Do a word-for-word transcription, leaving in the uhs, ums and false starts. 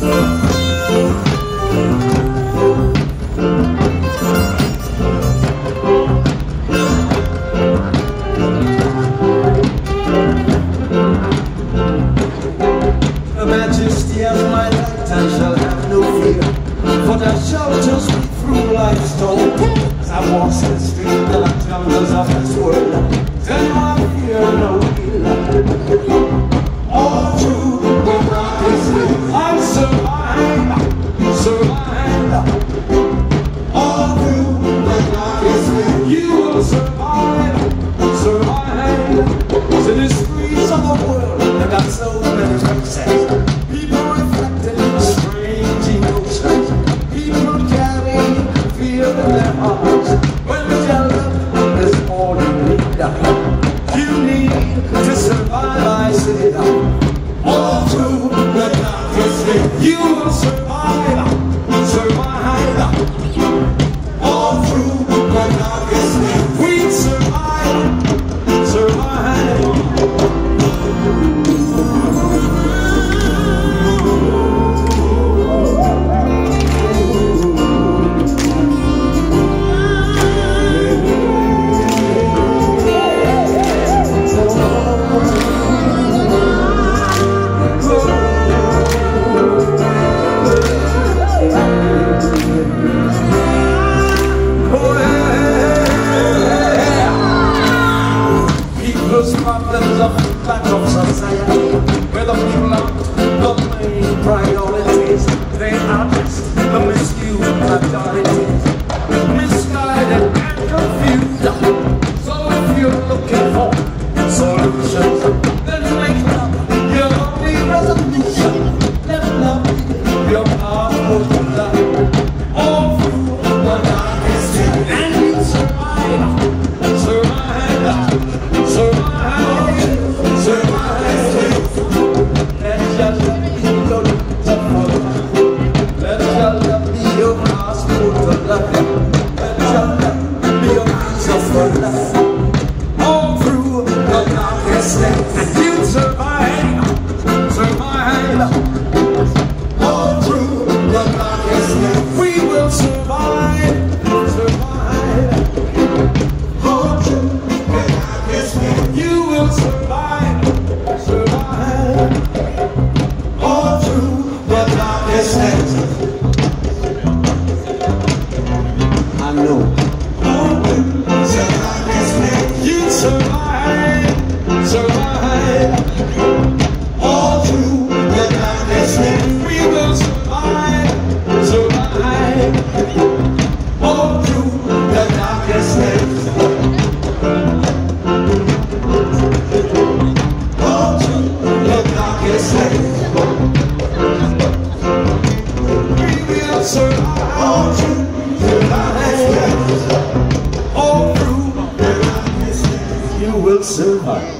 The majesty of my lifetime shall have no fear, for thou shalt just be through life's toll. As I walk the street, the jungles of this world, then my fear no will. All through the darkness, I'll survive, survive. All through the darkness, you will survive, survive. To the streets of the world, there got so many faces. People reflecting strange emotions. People carrying fear in their hearts. When your love is all you need, you need to survive, I say. All through the darkness, you will survive, survive. All through the darkness, we survive, survive. Problems of the back of society, where the people are the main priorities. They are just the misused majorities, misguided and confused. So if you're looking for solutions, then make love your only resolution. Let love be your powerful love. All through the darkest day, and you survive, survive, survive. All through the darkest day, and you survive, survive. All through the darkest day, we will survive, survive. All through the darkest day, you will survive, survive. All through the darkest day, I know. Survive, survive. All through the darkness, we will survive, survive. All through the darkness, all through the darkest, we will survive. All through the darkness, all through the darkness, you will survive.